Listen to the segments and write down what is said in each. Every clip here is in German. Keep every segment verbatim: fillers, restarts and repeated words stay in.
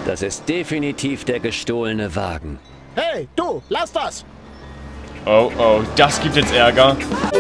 Das ist definitiv der gestohlene Wagen. Hey, du, lass das! Oh, oh, das gibt jetzt Ärger.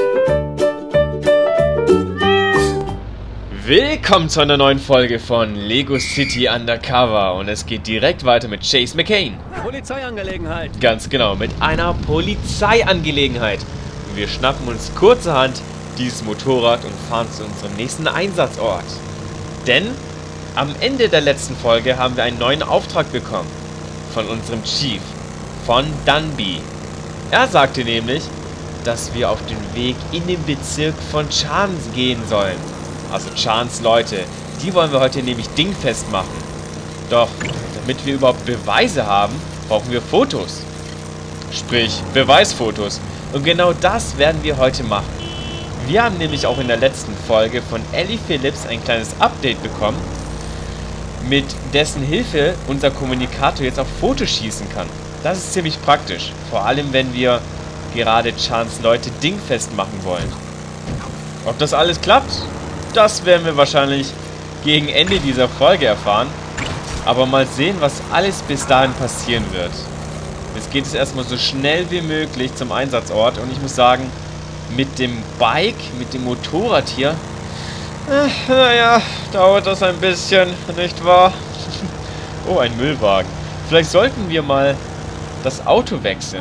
Willkommen zu einer neuen Folge von Lego City Undercover. Und es geht direkt weiter mit Chase McCain. Polizeiangelegenheit. Ganz genau, mit einer Polizeiangelegenheit. Und wir schnappen uns kurzerhand dieses Motorrad und fahren zu unserem nächsten Einsatzort. Denn am Ende der letzten Folge haben wir einen neuen Auftrag bekommen. Von unserem Chief. Von Dunby. Er sagte nämlich, dass wir auf den Weg in den Bezirk von Chance gehen sollen. Also Chance Leute. Die wollen wir heute nämlich dingfest machen. Doch, damit wir überhaupt Beweise haben, brauchen wir Fotos. Sprich, Beweisfotos. Und genau das werden wir heute machen. Wir haben nämlich auch in der letzten Folge von Ellie Phillips ein kleines Update bekommen, mit dessen Hilfe unser Kommunikator jetzt auf Fotos schießen kann. Das ist ziemlich praktisch. Vor allem, wenn wir gerade Chance Leute dingfest machen wollen. Ob das alles klappt, das werden wir wahrscheinlich gegen Ende dieser Folge erfahren. Aber mal sehen, was alles bis dahin passieren wird. Jetzt geht es erstmal so schnell wie möglich zum Einsatzort. Und ich muss sagen, mit dem Bike, mit dem Motorrad hier, äh, naja, dauert das ein bisschen, nicht wahr? Oh, ein Müllwagen. Vielleicht sollten wir mal das Auto wechseln.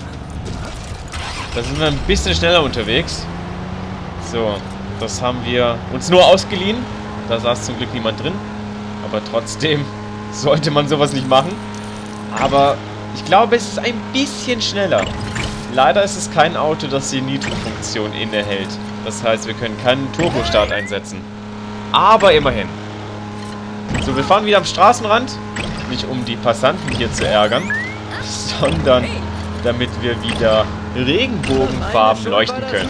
Da sind wir ein bisschen schneller unterwegs. So, das haben wir uns nur ausgeliehen. Da saß zum Glück niemand drin. Aber trotzdem sollte man sowas nicht machen. Aber ich glaube, es ist ein bisschen schneller. Leider ist es kein Auto, das die Nitro-Funktion innehält. Das heißt, wir können keinen Turbostart einsetzen. Aber immerhin. So, wir fahren wieder am Straßenrand. Nicht um die Passanten hier zu ärgern, sondern damit wir wieder Regenbogenfarben leuchten können.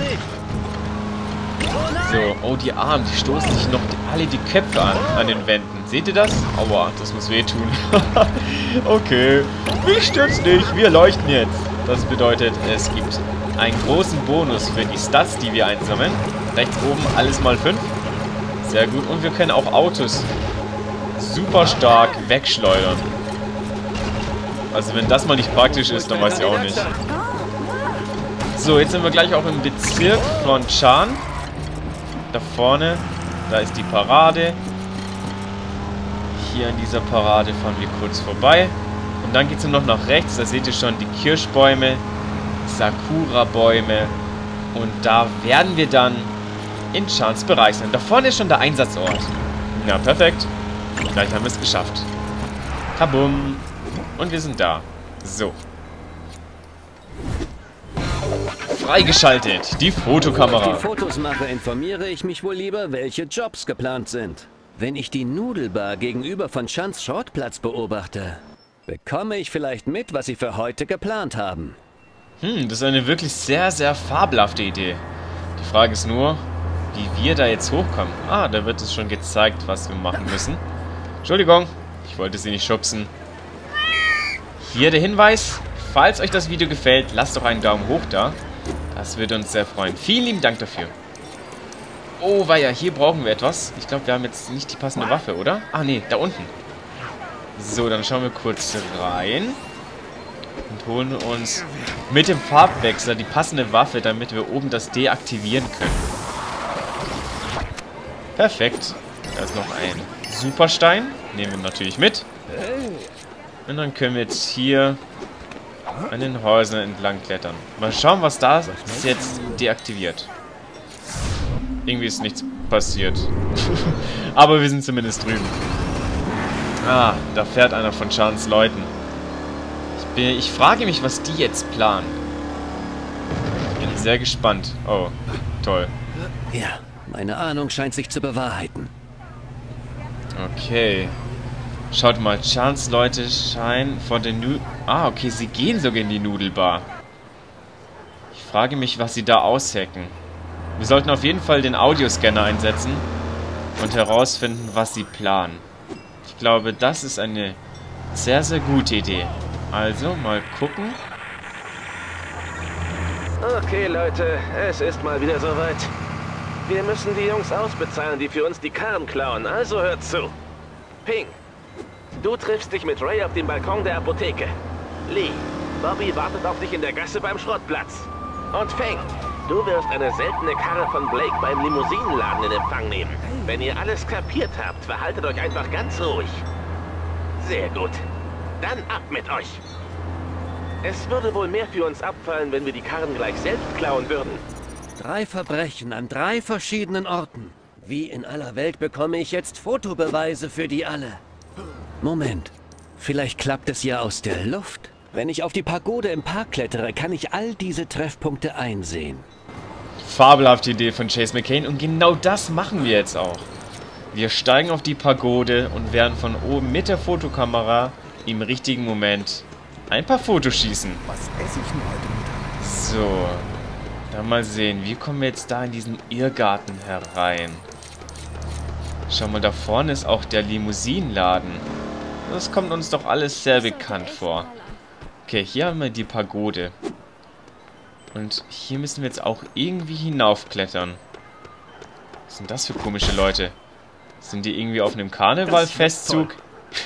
So, oh, die Arme, die stoßen sich noch alle die Köpfe an, an den Wänden. Seht ihr das? Aua, das muss wehtun. Okay, mich stört's nicht, wir leuchten jetzt. Das bedeutet, es gibt einen großen Bonus für die Stats, die wir einsammeln. Rechts oben alles mal fünf. Sehr gut, und wir können auch Autos super stark wegschleudern. Also wenn das mal nicht praktisch ist, dann weiß ich auch nicht. So, jetzt sind wir gleich auch im Bezirk von Chan. Da vorne, da ist die Parade. Hier an dieser Parade fahren wir kurz vorbei. Und dann geht es noch nach rechts, da seht ihr schon die Kirschbäume, Sakura-Bäume. Und da werden wir dann in Chans Bereich sein. Da vorne ist schon der Einsatzort. Ja, perfekt. Gleich haben wir es geschafft. Kabum. Und wir sind da. So. Freigeschaltet. Die Fotokamera. Wenn ich die Fotos mache, informiere ich mich wohl lieber, welche Jobs geplant sind. Wenn ich die Nudelbar gegenüber von Chans Schrottplatz beobachte, bekomme ich vielleicht mit, was sie für heute geplant haben. Hm, das ist eine wirklich sehr, sehr fabelhafte Idee. Die Frage ist nur, wie wir da jetzt hochkommen. Ah, da wird es schon gezeigt, was wir machen müssen. Entschuldigung, ich wollte sie nicht schubsen. Hier der Hinweis, falls euch das Video gefällt, lasst doch einen Daumen hoch da. Das würde uns sehr freuen. Vielen lieben Dank dafür. Oh, weia, hier brauchen wir etwas. Ich glaube, wir haben jetzt nicht die passende Waffe, oder? Ah, nee, da unten. So, dann schauen wir kurz rein. Und holen uns mit dem Farbwechsler die passende Waffe, damit wir oben das deaktivieren können. Perfekt. Da ist noch ein Superstein. Nehmen wir natürlich mit. Und dann können wir jetzt hier an den Häusern entlang klettern. Mal schauen, was da ist jetzt deaktiviert. Irgendwie ist nichts passiert. Aber wir sind zumindest drüben. Ah, da fährt einer von Chans Leuten. Ich, bin, ich frage mich, was die jetzt planen. Ich bin sehr gespannt. Oh, toll. Ja, meine Ahnung scheint sich zu bewahrheiten. Okay. Schaut mal, Chans Leute scheinen vor den Nu... Ah, okay, sie gehen sogar in die Nudelbar. Ich frage mich, was sie da aushacken. Wir sollten auf jeden Fall den Audioscanner einsetzen und herausfinden, was sie planen. Ich glaube, das ist eine sehr, sehr gute Idee. Also, mal gucken. Okay, Leute, es ist mal wieder soweit. Wir müssen die Jungs ausbezahlen, die für uns die Karren klauen, also hört zu. Ping, Du triffst dich mit Ray auf dem Balkon der Apotheke. Lee, Bobby wartet auf dich in der Gasse beim Schrottplatz. Und Feng, du wirst eine seltene Karre von Blake beim Limousinenladen in Empfang nehmen. Wenn ihr alles kapiert habt, verhaltet euch einfach ganz ruhig. Sehr gut. Dann ab mit euch. Es würde wohl mehr für uns abfallen, wenn wir die Karren gleich selbst klauen würden. Drei Verbrechen an drei verschiedenen Orten. Wie in aller Welt bekomme ich jetzt Fotobeweise für die alle? Moment, vielleicht klappt es ja aus der Luft. Wenn ich auf die Pagode im Park klettere, kann ich all diese Treffpunkte einsehen. Fabelhafte Idee von Chase McCain und genau das machen wir jetzt auch. Wir steigen auf die Pagode und werden von oben mit der Fotokamera im richtigen Moment ein paar Fotos schießen. Was esse ich denn heute Mittag? So, dann mal sehen, wie kommen wir jetzt da in diesen Irrgarten herein? Schau mal, da vorne ist auch der Limousinenladen. Das kommt uns doch alles sehr bekannt vor. Okay, hier haben wir die Pagode. Und hier müssen wir jetzt auch irgendwie hinaufklettern. Was sind das für komische Leute? Sind die irgendwie auf einem Karnevalfestzug?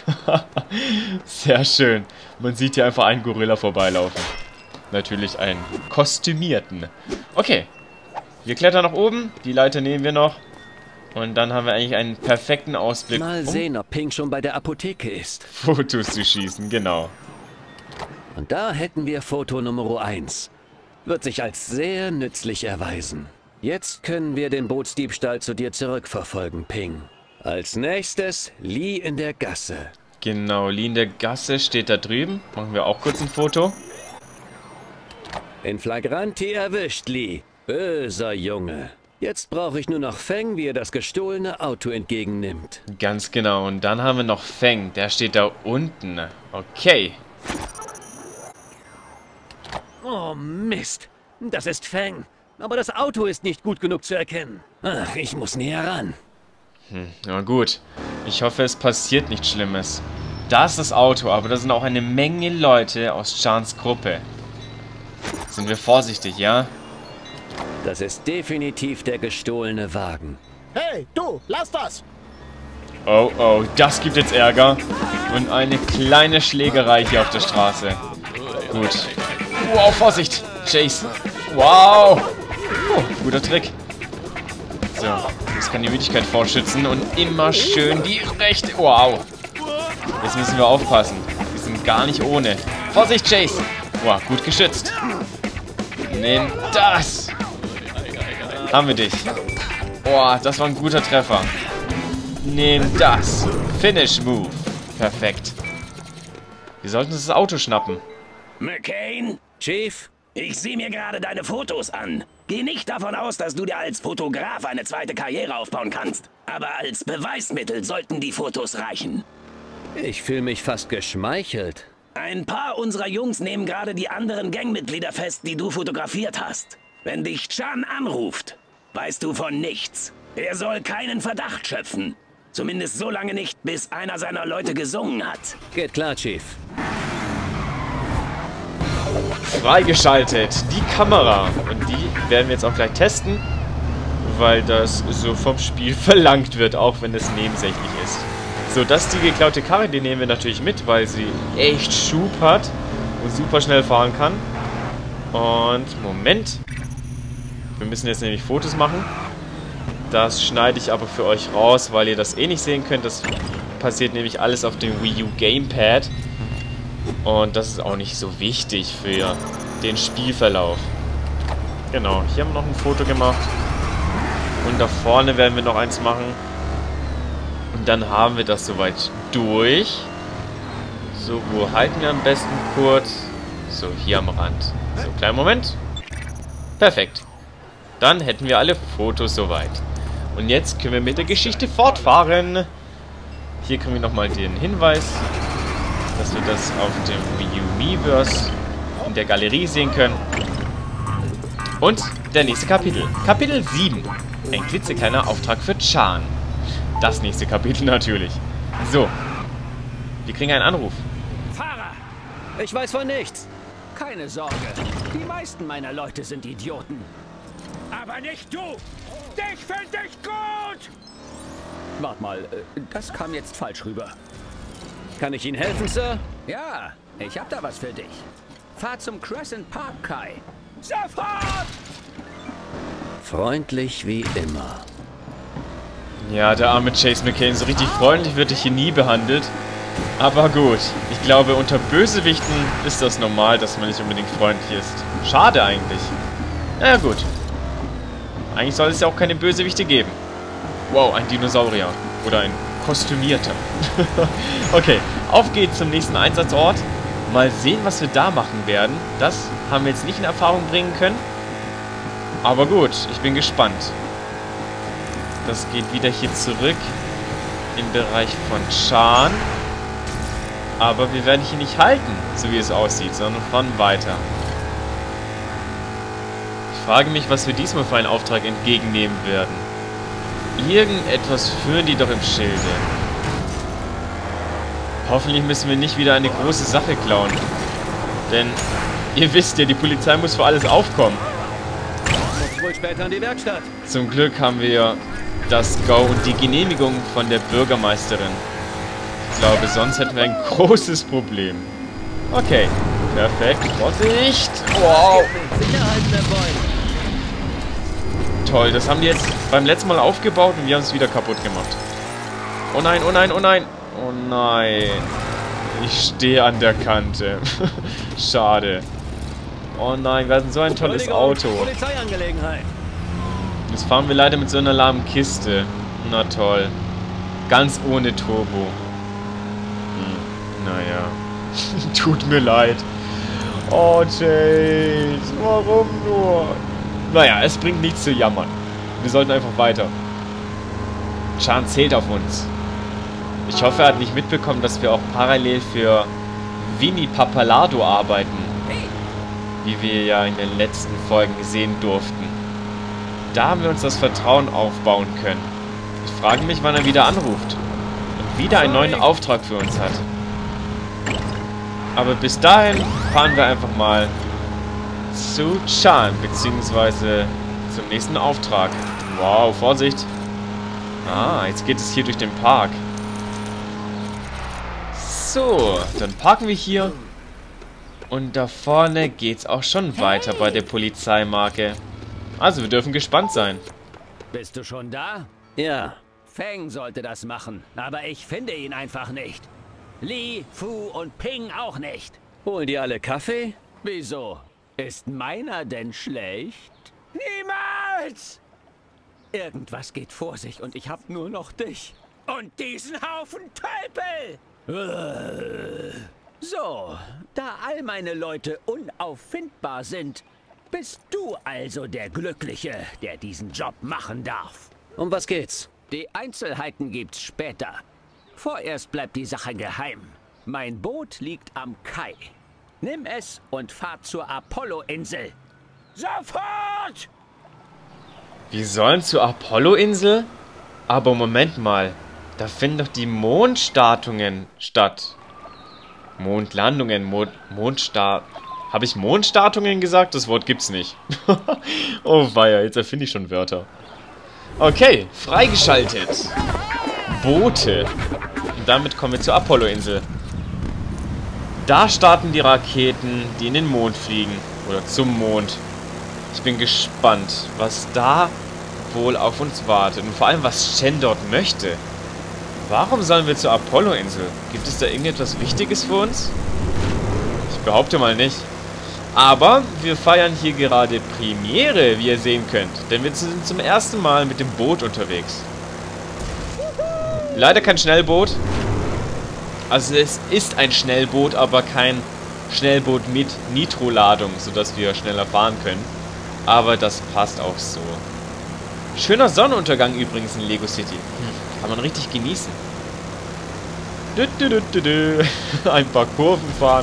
Sehr schön. Man sieht hier einfach einen Gorilla vorbeilaufen. Natürlich einen kostümierten. Okay. Wir klettern nach oben. Die Leiter nehmen wir noch. Und dann haben wir eigentlich einen perfekten Ausblick. Mal sehen, ob Ping schon bei der Apotheke ist. Fotos zu schießen, genau. Und da hätten wir Foto Nummer eins. Wird sich als sehr nützlich erweisen. Jetzt können wir den Bootsdiebstahl zu dir zurückverfolgen, Ping. Als nächstes Lee in der Gasse. Genau, Lee in der Gasse steht da drüben. Machen wir auch kurz ein Foto. In Flagranti erwischt, Lee. Böser Junge. Jetzt brauche ich nur noch Feng, wie er das gestohlene Auto entgegennimmt. Ganz genau. Und dann haben wir noch Feng. Der steht da unten. Okay. Oh Mist. Das ist Feng. Aber das Auto ist nicht gut genug zu erkennen. Ach, ich muss näher ran. Hm, na gut. Ich hoffe, es passiert nichts Schlimmes. Da ist das Auto, aber da sind auch eine Menge Leute aus Chans Gruppe. Sind wir vorsichtig, ja? Das ist definitiv der gestohlene Wagen. Hey, du, lass das! Oh, oh, das gibt jetzt Ärger. Und eine kleine Schlägerei hier auf der Straße. Gut. Wow, Vorsicht! Chase! Wow! Oh, guter Trick. So, jetzt kann die Müdigkeit vorschützen und immer schön die rechte... Wow! Jetzt müssen wir aufpassen. Wir sind gar nicht ohne. Vorsicht, Chase! Wow, gut geschützt. Nimm das! Haben wir dich. Boah, das war ein guter Treffer. Nimm das. Finish Move. Perfekt. Wir sollten uns das Auto schnappen. McCain? Chief? Ich sehe mir gerade deine Fotos an. Geh nicht davon aus, dass du dir als Fotograf eine zweite Karriere aufbauen kannst. Aber als Beweismittel sollten die Fotos reichen. Ich fühle mich fast geschmeichelt. Ein paar unserer Jungs nehmen gerade die anderen Gangmitglieder fest, die du fotografiert hast. Wenn dich Chan anruft, weißt du von nichts. Er soll keinen Verdacht schöpfen. Zumindest so lange nicht, bis einer seiner Leute gesungen hat. Geht klar, Chief. Freigeschaltet. Die Kamera. Und die werden wir jetzt auch gleich testen. Weil das so vom Spiel verlangt wird, auch wenn es nebensächlich ist. So, das ist die geklaute Karre. Die nehmen wir natürlich mit, weil sie echt Schub hat. Und super schnell fahren kann. Und, Moment. Wir müssen jetzt nämlich Fotos machen. Das schneide ich aber für euch raus, weil ihr das eh nicht sehen könnt. Das passiert nämlich alles auf dem Wii U Gamepad. Und das ist auch nicht so wichtig für den Spielverlauf. Genau, hier haben wir noch ein Foto gemacht. Und da vorne werden wir noch eins machen. Und dann haben wir das soweit durch. So, wo halten wir am besten kurz? So, hier am Rand. So, kleinen Moment. Perfekt. Dann hätten wir alle Fotos soweit. Und jetzt können wir mit der Geschichte fortfahren. Hier kriegen wir nochmal den Hinweis, dass wir das auf dem Wii U Miiverse in der Galerie sehen können. Und der nächste Kapitel. Kapitel sieben. Ein klitzekleiner Auftrag für Chan. Das nächste Kapitel natürlich. So. Wir kriegen einen Anruf. Fahrer! Ich weiß von nichts. Keine Sorge. Die meisten meiner Leute sind Idioten. Aber nicht du! Ich finde dich gut! Wart mal, das kam jetzt falsch rüber. Kann ich Ihnen helfen, Sir? Ja, ich hab da was für dich. Fahr zum Crescent Park, Kai. Sofort! Freundlich wie immer. Ja, der arme Chase McCain, so richtig freundlich wird ich hier nie behandelt. Aber gut, ich glaube, unter Bösewichten ist das normal, dass man nicht unbedingt freundlich ist. Schade eigentlich. Na ja, gut. Eigentlich soll es ja auch keine Bösewichte geben. Wow, ein Dinosaurier. Oder ein kostümierter. Okay, auf geht's zum nächsten Einsatzort. Mal sehen, was wir da machen werden. Das haben wir jetzt nicht in Erfahrung bringen können. Aber gut, ich bin gespannt. Das geht wieder hier zurück im Bereich von Chan. Aber wir werden hier nicht halten, so wie es aussieht, sondern fahren weiter. Ich frage mich, was wir diesmal für einen Auftrag entgegennehmen werden. Irgendetwas führen die doch im Schilde. Hoffentlich müssen wir nicht wieder eine große Sache klauen. Denn ihr wisst ja, die Polizei muss für alles aufkommen. Muss wohl später an die Werkstatt. Zum Glück haben wir das Go und die Genehmigung von der Bürgermeisterin. Ich glaube, sonst hätten wir ein großes Problem. Okay, perfekt. Vorsicht! Wow! Toll, das haben die jetzt beim letzten Mal aufgebaut und wir haben es wieder kaputt gemacht. Oh nein, oh nein, oh nein! Oh nein! Ich stehe an der Kante. Schade. Oh nein, wir hatten so ein tolles Auto. Polizeiangelegenheit. Jetzt fahren wir leider mit so einer lahmen Kiste. Na toll. Ganz ohne Turbo. Hm, naja. Tut mir leid. Oh, Chase. Warum nur? Naja, es bringt nichts zu jammern. Wir sollten einfach weiter. Chan zählt auf uns. Ich hoffe, er hat nicht mitbekommen, dass wir auch parallel für Vinny Pappalardo arbeiten. Wie wir ja in den letzten Folgen sehen durften. Da haben wir uns das Vertrauen aufbauen können. Ich frage mich, wann er wieder anruft. Und wieder einen neuen Auftrag für uns hat. Aber bis dahin fahren wir einfach mal zu Chan, beziehungsweise zum nächsten Auftrag. Wow, Vorsicht. Ah, jetzt geht es hier durch den Park. So, dann parken wir hier. Und da vorne geht's auch schon weiter bei der Polizeimarke. Also, wir dürfen gespannt sein. Bist du schon da? Ja. Feng sollte das machen, aber ich finde ihn einfach nicht. Li, Fu und Ping auch nicht. Holen die alle Kaffee? Wieso? Ist meiner denn schlecht? Niemals! Irgendwas geht vor sich und ich hab nur noch dich. Und diesen Haufen Tölpel! So, da all meine Leute unauffindbar sind, bist du also der Glückliche, der diesen Job machen darf. Um was geht's? Die Einzelheiten gibt's später. Vorerst bleibt die Sache geheim. Mein Boot liegt am Kai. Nimm es und fahr zur Apollo-Insel. Sofort! Wir sollen zur Apollo-Insel? Aber Moment mal. Da finden doch die Mondstatungen statt. Mondlandungen, Mond, Mondstart... Habe ich Mondstatungen gesagt? Das Wort gibt's nicht. Oh weia, jetzt erfinde ich schon Wörter. Okay, freigeschaltet. Boote. Und damit kommen wir zur Apollo-Insel. Da starten die Raketen, die in den Mond fliegen. Oder zum Mond. Ich bin gespannt, was da wohl auf uns wartet. Und vor allem, was Shen dort möchte. Warum sollen wir zur Apollo-Insel? Gibt es da irgendetwas Wichtiges für uns? Ich behaupte mal nicht. Aber wir feiern hier gerade Premiere, wie ihr sehen könnt. Denn wir sind zum ersten Mal mit dem Boot unterwegs. Leider kein Schnellboot. Also es ist ein Schnellboot, aber kein Schnellboot mit Nitroladung, sodass wir schneller fahren können. Aber das passt auch so. Schöner Sonnenuntergang übrigens in Lego City. Kann man richtig genießen. Du, du, du, du, du. Ein paar Kurven fahren.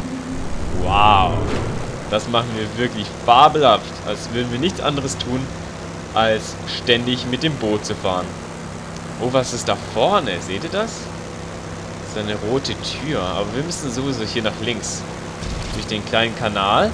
Wow. Das machen wir wirklich fabelhaft. Als würden wir nichts anderes tun, als ständig mit dem Boot zu fahren. Oh, was ist da vorne? Seht ihr das? Das ist eine rote Tür. Aber wir müssen sowieso hier nach links. Durch den kleinen Kanal.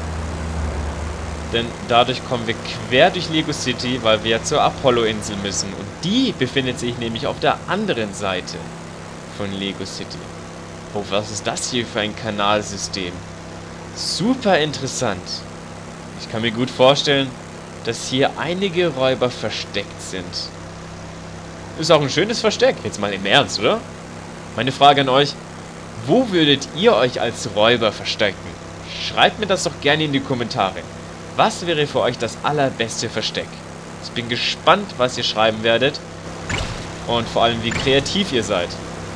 Denn dadurch kommen wir quer durch Lego City, weil wir zur Apollo-Insel müssen. Und die befindet sich nämlich auf der anderen Seite von Lego City. Oh, was ist das hier für ein Kanalsystem? Super interessant. Ich kann mir gut vorstellen, dass hier einige Räuber versteckt sind. Ist auch ein schönes Versteck. Jetzt mal im Ernst, oder? Meine Frage an euch. Wo würdet ihr euch als Räuber verstecken? Schreibt mir das doch gerne in die Kommentare. Was wäre für euch das allerbeste Versteck? Ich bin gespannt, was ihr schreiben werdet. Und vor allem, wie kreativ ihr seid.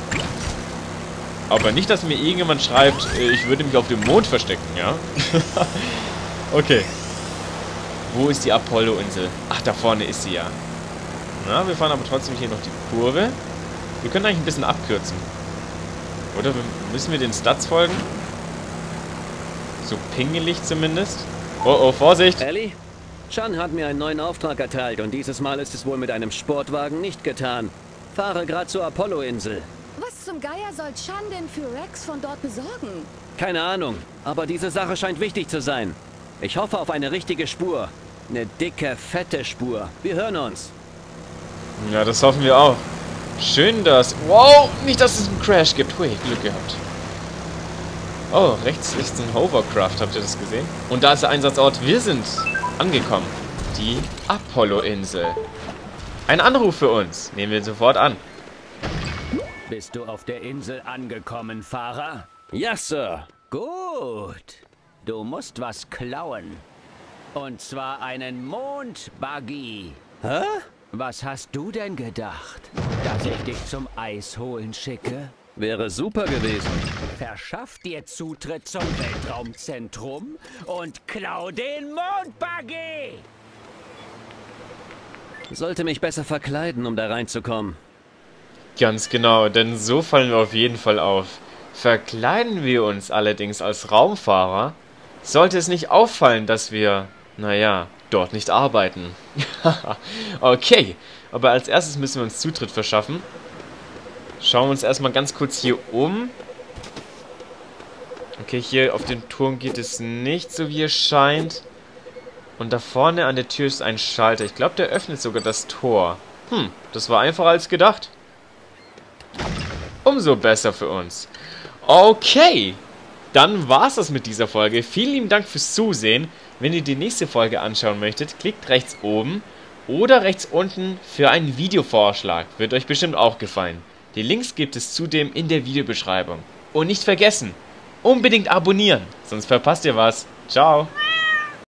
Aber nicht, dass mir irgendjemand schreibt, ich würde mich auf dem Mond verstecken, ja? Okay. Wo ist die Apollo-Insel? Ach, da vorne ist sie ja. Na, wir fahren aber trotzdem hier noch die Kurve. Wir können eigentlich ein bisschen abkürzen. Oder müssen wir den Stats folgen? So pingelig zumindest. Oh, oh, Vorsicht! Ellie? Chan hat mir einen neuen Auftrag erteilt und dieses Mal ist es wohl mit einem Sportwagen nicht getan. Fahre gerade zur Apollo-Insel. Was zum Geier soll Chan denn für Rex von dort besorgen? Keine Ahnung, aber diese Sache scheint wichtig zu sein. Ich hoffe auf eine richtige Spur. Eine dicke, fette Spur. Wir hören uns. Ja, das hoffen wir auch. Schön, dass... Wow, nicht, dass es einen Crash gibt. Hui, Glück gehabt. Oh, rechts ist ein Hovercraft, habt ihr das gesehen? Und da ist der Einsatzort. Wir sind angekommen. Die Apollo-Insel. Ein Anruf für uns. Nehmen wir sofort an. Bist du auf der Insel angekommen, Fahrer? Ja, Sir. Gut. Du musst was klauen. Und zwar einen Mondbuggy. Hä? Was hast du denn gedacht? Dass ich dich zum Eis holen schicke? Wäre super gewesen. Verschaff dir Zutritt zum Weltraumzentrum und klau den Mondbuggy! Sollte mich besser verkleiden, um da reinzukommen. Ganz genau, denn so fallen wir auf jeden Fall auf. Verkleiden wir uns allerdings als Raumfahrer, sollte es nicht auffallen, dass wir, naja, dort nicht arbeiten. Okay, aber als erstes müssen wir uns Zutritt verschaffen. Schauen wir uns erstmal ganz kurz hier um. Okay, hier auf den Turm geht es nicht, so wie es scheint. Und da vorne an der Tür ist ein Schalter. Ich glaube, der öffnet sogar das Tor. Hm, das war einfacher als gedacht. Umso besser für uns. Okay, dann war's das mit dieser Folge. Vielen lieben Dank fürs Zusehen. Wenn ihr die nächste Folge anschauen möchtet, klickt rechts oben oder rechts unten für einen Videovorschlag. Wird euch bestimmt auch gefallen. Die Links gibt es zudem in der Videobeschreibung. Und nicht vergessen, unbedingt abonnieren, sonst verpasst ihr was. Ciao.